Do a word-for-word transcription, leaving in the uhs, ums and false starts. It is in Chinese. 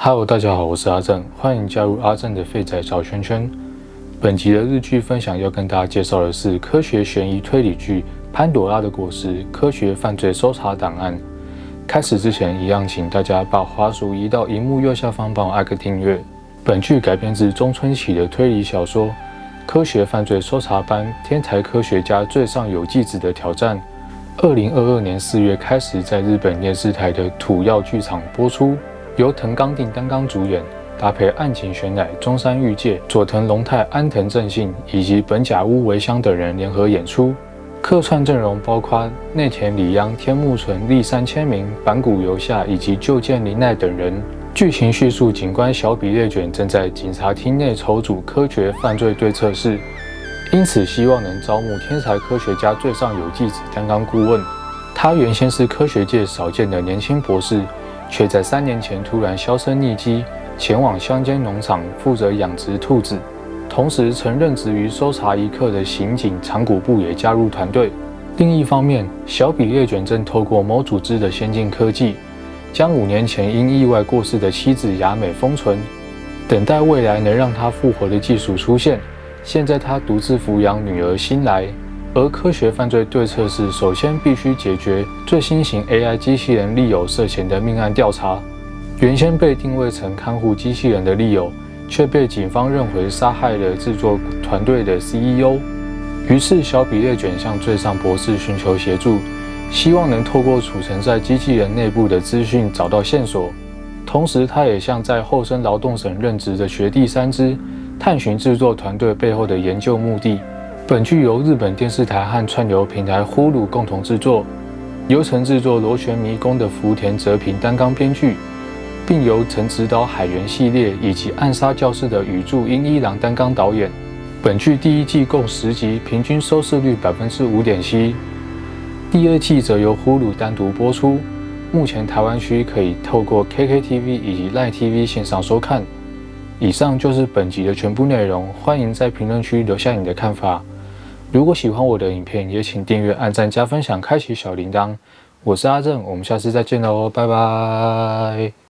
Hello， 大家好，我是阿正，欢迎加入阿正的废仔找圈圈。本集的日剧分享要跟大家介绍的是科学悬疑推理剧《潘朵拉的果实：科学犯罪搜查档案》。开始之前，一样请大家把滑鼠移到荧幕右下方，帮我按个订阅。本剧改编自中村启的推理小说《科学犯罪搜查班：天才科学家最上有纪子的挑战》。二零二二年四月开始在日本电视台的土曜剧场播出。由藤冈定担纲主演，搭配岸井玄乃、中山裕介、佐藤龙太、安藤正信以及本甲屋维香等人联合演出。客串阵容包括内田理央、天木纯、立山千明、坂谷由夏以及旧见林奈等人。剧情叙述：警官小比列卷正在警察厅内筹组科学犯罪对策室，因此希望能招募天才科学家最上有纪子担当顾问。他原先是科学界少见的年轻博士。却在三年前突然销声匿迹，前往乡间农场负责养殖兔子。同时，曾任职于搜查一课的刑警长谷部也加入团队。另一方面，小比列卷正透过某组织的先进科技，将五年前因意外过世的妻子雅美封存，等待未来能让她复活的技术出现。现在他独自抚养女儿新来。而科学犯罪对策室首先必须解决最新型 A I 机器人利友涉嫌的命案调查。原先被定位成看护机器人的利友，却被警方认为杀害了制作团队的 C E O。于是小比列卷向最上博士寻求协助，希望能透过储存在机器人内部的资讯找到线索。同时，他也向在厚生劳动省任职的学弟三枝探寻制作团队背后的研究目的。本剧由日本电视台和串流平台 Hulu 共同制作，由曾制作《螺旋迷宫》的福田哲平担纲编剧，并由曾执导《海猿》系列以及《暗杀教室》的宇柱英一郎担纲导演。本剧第一季共十集，平均收视率 百分之五点七。第二季则由 Hulu 单独播出，目前台湾区可以透过 K K T V 以及 Line T V 线上收看。以上就是本集的全部内容，欢迎在评论区留下你的看法。如果喜欢我的影片，也请订阅、按赞、加分享、开启小铃铛。我是阿正，我们下次再见喽，拜拜。